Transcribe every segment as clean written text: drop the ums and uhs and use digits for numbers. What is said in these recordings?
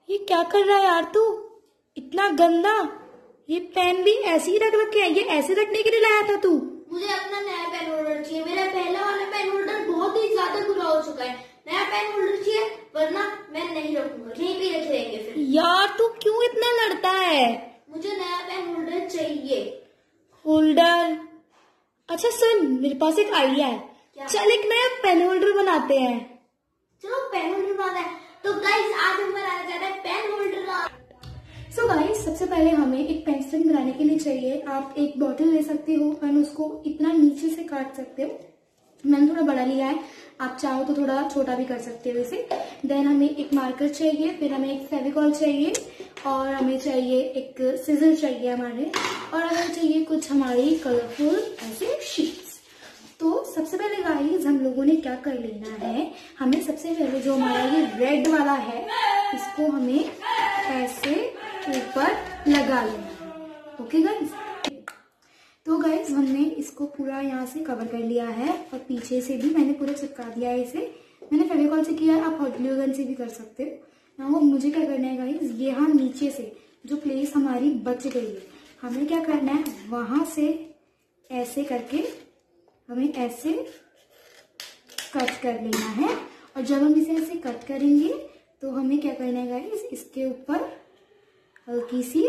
ये क्या कर रहा है यार तू, इतना गंदा। ये पेन भी ऐसे ही रख रखे है, ये ऐसे रखने के लिए लाया था तू? मुझे अपना नया पेन होल्डर चाहिए। मेरा पहला वाला पेन होल्डर बहुत ही ज्यादा बुरा हो चुका है। नया पेन होल्डर चाहिए, वरना मैं नहीं रखूंगा, यहीं पे रखे रहेंगे फिर। यार तू क्यों इतना लड़ता है? मुझे नया पेन होल्डर चाहिए। होल्डर? अच्छा सुन, मेरे पास एक आइडिया है। क्या? चल एक नया पेन होल्डर बनाते हैं। चलो पेन होल्डर बनाते हैं। तो गाइस आज हम बनाना चाहते हैं पेन होल्डर। सो गाइस सबसे पहले हमें एक पेंसिल बनाने के लिए चाहिए। आप एक बॉटल ले सकते हो और उसको इतना नीचे से काट सकते हो। मैंने थोड़ा बड़ा लिया है, आप चाहो तो थोड़ा छोटा भी कर सकते हो इसे। देन हमें एक मार्कर चाहिए, फिर हमें एक फेविकॉल चाहिए, और हमें चाहिए एक सिजर चाहिए हमारे, और हमें चाहिए कुछ हमारी कलरफुल ऐसे शीट्स। तो सबसे पहले गाइस हम लोगों ने क्या कर लेना है, हमें सबसे पहले जो हमारा ये रेड वाला है इसको हमें ऐसे ऊपर लगा लेना है। ओके गाइस, तो गाइस हमने इसको पूरा यहाँ से कवर कर लिया है और पीछे से भी मैंने पूरा चिपका दिया है इसे। मैंने फेविकॉल से किया है, आप हॉट ग्लू गन से भी कर सकते हो। now मुझे क्या करना है गाइस, ये हम नीचे से जो प्लेस हमारी बच गई है हमें क्या करना है, वहां से ऐसे करके हमें ऐसे कट कर लेना है। और जब हम इसे ऐसे कट करेंगे तो हमें क्या करना है गाइस, इसके ऊपर हल्की सी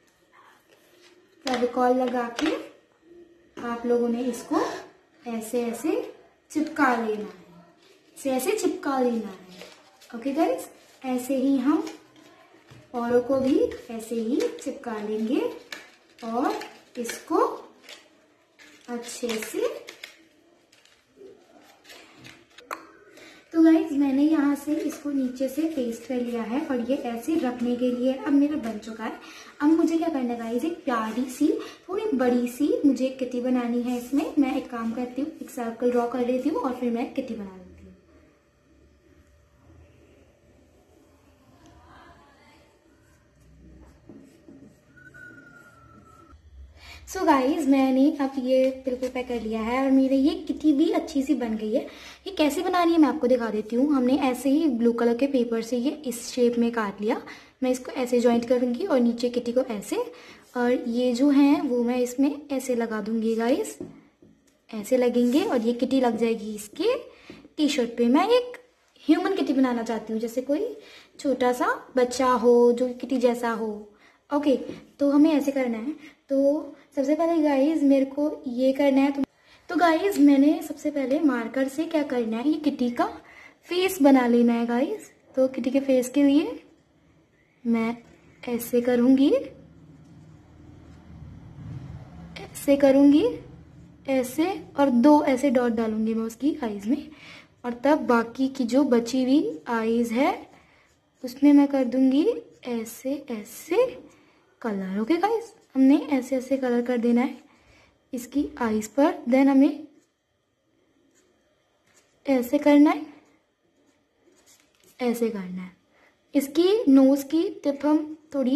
फेविकॉल लगा के आप लोगों ने इसको ऐसे ऐसे चिपका लेना है, इसे ऐसे चिपका लेना है। ओके गाइस, ऐसे ही हम औरों को भी ऐसे ही चिपका लेंगे और इसको अच्छे से। तो गाइज मैंने यहाँ से इसको नीचे से पेस्ट कर लिया है और ये ऐसे रखने के लिए अब मेरा बन चुका है। अब मुझे क्या करना है गाइज, एक प्यारी सी थोड़ी बड़ी सी मुझे एक किटी बनानी है। इसमें मैं एक काम करती हूँ, एक सर्कल ड्रॉ कर लेती हूँ और फिर मैं एक किटी बना लेती हूँ। सो गाइज मैंने अब ये बिल्कुल पैक कर लिया है और मेरी ये किटी भी अच्छी सी बन गई है। ये कैसे बनानी है मैं आपको दिखा देती हूँ। हमने ऐसे ही ब्लू कलर के पेपर से ये इस शेप में काट लिया। मैं इसको ऐसे जॉइंट करूँगी और नीचे किटी को ऐसे, और ये जो है वो मैं इसमें ऐसे लगा दूंगी गाइज, ऐसे लगेंगे और ये किटी लग जाएगी इसके टी शर्ट पे। मैं एक ह्यूमन किटी बनाना चाहती हूँ, जैसे कोई छोटा सा बच्चा हो जो किटी जैसा हो। ओके, तो हमें ऐसे करना है। तो सबसे पहले गाइज मेरे को ये करना है। तो गाइज मैंने सबसे पहले मार्कर से क्या करना है, ये किटी का फेस बना लेना है गाइज। तो किटी के फेस के लिए मैं ऐसे करूंगी, ऐसे करूंगी, ऐसे, और दो ऐसे डॉट डालूंगी मैं उसकी आईज में, और तब बाकी की जो बची हुई आईज है उसमें मैं कर दूंगी ऐसे ऐसे कलर। ओके गाइज, हमने ऐसे ऐसे कलर कर देना है इसकी आईज पर। देन हमें ऐसे करना है, ऐसे करना है। इसकी नोज की टिप हम थोड़ी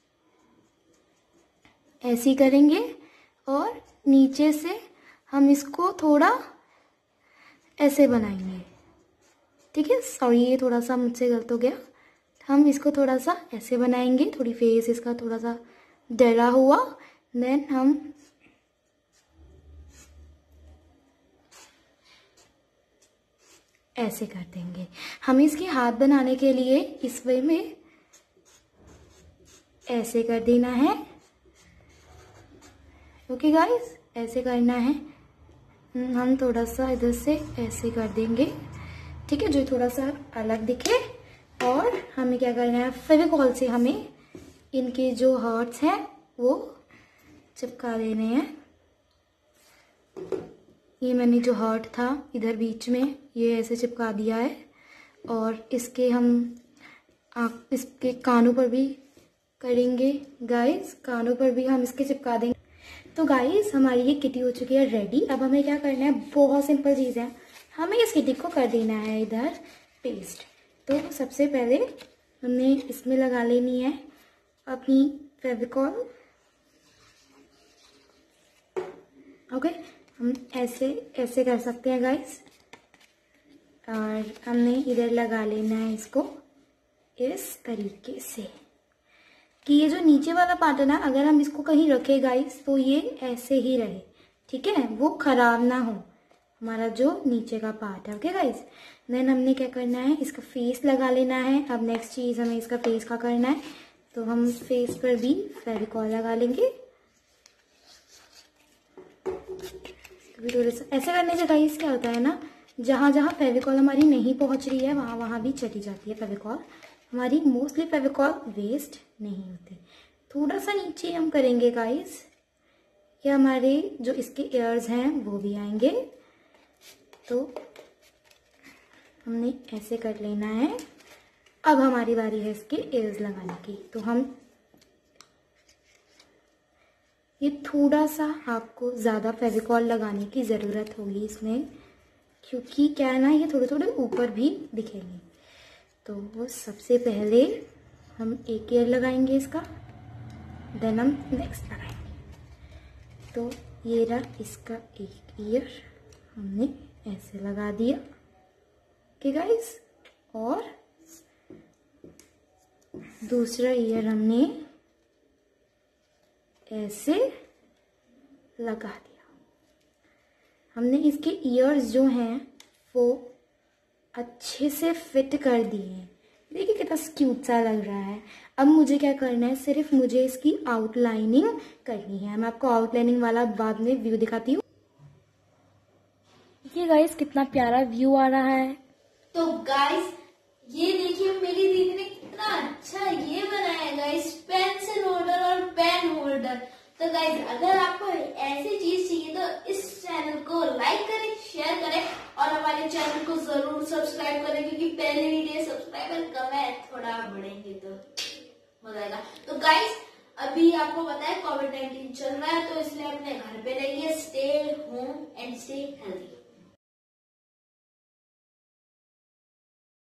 ऐसी करेंगे और नीचे से हम इसको थोड़ा ऐसे बनाएंगे। ठीक है, सॉरी ये थोड़ा सा मुझसे गलत हो गया। हम इसको थोड़ा सा ऐसे बनाएंगे, थोड़ी फेस इसका थोड़ा सा डरा हुआ। देन हम ऐसे कर देंगे। हमें इसके हाथ बनाने के लिए इस वे में ऐसे कर देना है। ओके गाइस, ऐसे करना है। हम थोड़ा सा इधर से ऐसे कर देंगे, ठीक है, जो थोड़ा सा अलग दिखे। और हमें क्या करना है, फेविकॉल से हमें इनके जो हार्ट्स हैं वो चिपका देने हैं। ये मैंने जो हार्ट था इधर बीच में ये ऐसे चिपका दिया है। और इसके हम इसके कानों पर भी करेंगे गाइस, कानों पर भी हम इसके चिपका देंगे। तो गाइस हमारी ये किटी हो चुकी है रेडी। अब हमें क्या करना है, बहुत सिंपल चीज़ है, हमें इस किटी को कर देना है इधर पेस्ट। तो सबसे पहले हमने इसमें लगा लेनी है अपनी फेविकॉल। ओके, हम ऐसे ऐसे कर सकते हैं गाइस, और हमने इधर लगा लेना है इसको इस तरीके से कि ये जो नीचे वाला पार्ट है ना, अगर हम इसको कहीं रखें गाइस तो ये ऐसे ही रहे, ठीक है, वो खराब ना हो हमारा जो नीचे का पार्ट है। ओके गाइस, देन हमने क्या करना है, इसका फेस लगा लेना है। अब नेक्स्ट चीज हमें इसका फेस का करना है, तो हम फेस पर भी फेविकॉल लगा लेंगे। थोड़ा सा ऐसे करने से गाइस क्या होता है ना, जहां जहां फेविकॉल हमारी नहीं पहुंच रही है वहां वहां भी चली जाती है फेविकॉल हमारी। मोस्टली फेविकॉल वेस्ट नहीं होते। थोड़ा सा नीचे हम करेंगे गाइस, कि हमारे जो इसके एयर्स हैं वो भी आएंगे। तो हमने ऐसे कर लेना है। अब हमारी बारी है इसके एयर्स लगाने की। तो हम ये थोड़ा सा आपको ज़्यादा फेविकॉल लगाने की ज़रूरत होगी इसमें, क्योंकि क्या है ना, ये थोड़े थोड़े ऊपर भी दिखेंगे। तो वो सबसे पहले हम एक ईयर लगाएंगे इसका, देन हम नेक्स्ट लगाएंगे। तो ये रहा इसका एक ईयर, हमने ऐसे लगा दिया। ओके गाइस, और दूसरा ईयर हमने ऐसे लगा दिया। हमने इसके ईयर्स जो हैं वो अच्छे से फिट कर दिए हैं। देखिए कितना क्यूट सा लग रहा है। अब मुझे क्या करना है, सिर्फ मुझे इसकी आउटलाइनिंग करनी है। मैं आपको आउटलाइनिंग वाला बाद में व्यू दिखाती हूँ। देखिए गाइस कितना प्यारा व्यू आ रहा है। तो गाइस ये देखिए मेरी दीदी ने कितना अच्छा ये बनाया है गाइस, पेंसिल होल्डर और पेन होल्डर। तो गाइस अगर आपको ऐसी चीज चाहिए तो इस चैनल को लाइक करें, शेयर करें और हमारे चैनल को जरूर सब्सक्राइब करें, क्योंकि पहले वीडियो सब्सक्राइबर कम है, थोड़ा बढ़ेंगे तो मजा आएगा। तो गाइस अभी आपको पता है कोविड-19 चल रहा है, तो इसलिए अपने घर पे रहिए, stay home and stay healthy.